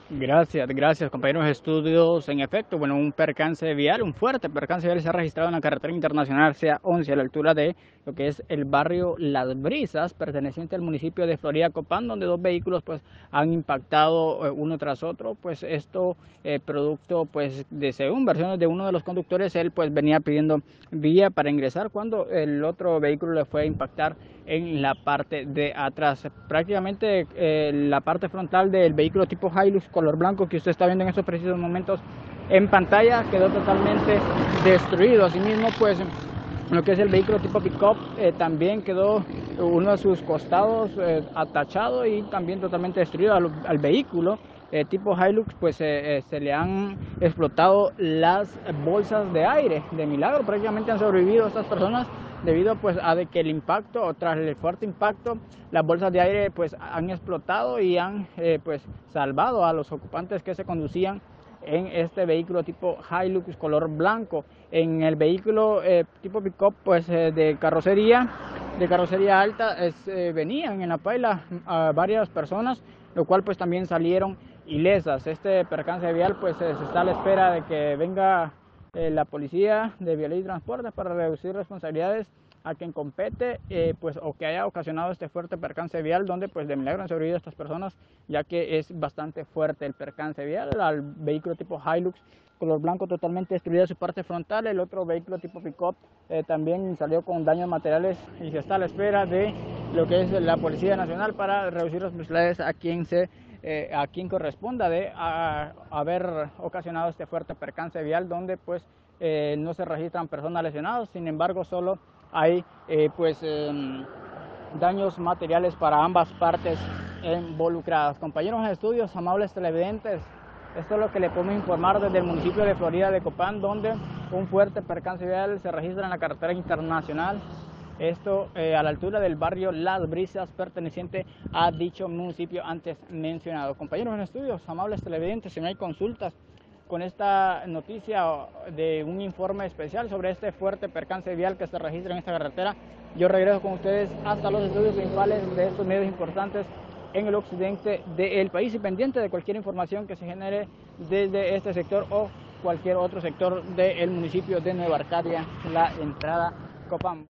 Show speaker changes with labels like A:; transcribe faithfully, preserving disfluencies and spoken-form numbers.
A: Gracias, gracias compañeros de estudios. En efecto, bueno, un percance vial, un fuerte percance vial se ha registrado en la carretera internacional C A once a la altura de lo que es el barrio Las Brisas, perteneciente al municipio de Florida Copán, donde dos vehículos pues han impactado eh, uno tras otro. Pues esto eh, producto pues de, según versiones de uno de los conductores, él pues venía pidiendo vía para ingresar cuando el otro vehículo le fue a impactar en la parte de atrás. Prácticamente eh, la parte frontal del vehículo tipo Hilux color blanco que usted está viendo en estos precisos momentos en pantalla quedó totalmente destruido. Asimismo, pues lo que es el vehículo tipo pick-up eh, también quedó uno de sus costados eh, atachado y también totalmente destruido al, al vehículo. Eh, tipo Hilux, pues eh, eh, se le han explotado las bolsas de aire. De milagro prácticamente han sobrevivido estas personas debido pues a de que el impacto o tras el fuerte impacto las bolsas de aire pues han explotado y han eh, pues salvado a los ocupantes que se conducían en este vehículo tipo Hilux color blanco. En el vehículo eh, tipo pick-up pues eh, de carrocería de carrocería alta es, eh, venían en la paila a varias personas, lo cual pues también salieron ilesas. Este percance vial pues eh, se está a la espera de que venga eh, la policía de Vialidad y Transportes para reducir responsabilidades a quien compete eh, pues o que haya ocasionado este fuerte percance vial, donde pues de milagro han sobrevivido estas personas, ya que es bastante fuerte el percance vial. Al vehículo tipo Hilux color blanco totalmente destruida su parte frontal, el otro vehículo tipo pick-up eh, también salió con daños materiales y se está a la espera de lo que es la Policía Nacional para reducir responsabilidades a quien se eh, a quien corresponda de a, haber ocasionado este fuerte percance vial, donde pues eh, no se registran personas lesionadas. Sin embargo, solo hay eh, pues eh, daños materiales para ambas partes involucradas. Compañeros de estudios, amables televidentes, esto es lo que le podemos informar desde el municipio de Florida de Copán, donde un fuerte percance vial se registra en la carretera internacional. Esto eh, a la altura del barrio Las Brisas, perteneciente a dicho municipio antes mencionado. Compañeros en estudios, amables televidentes, si no hay consultas con esta noticia de un informe especial sobre este fuerte percance vial que se registra en esta carretera, yo regreso con ustedes hasta los estudios principales de estos medios importantes en el occidente del país y pendiente de cualquier información que se genere desde este sector o cualquier otro sector del municipio de Nueva Arcadia, la entrada Copán.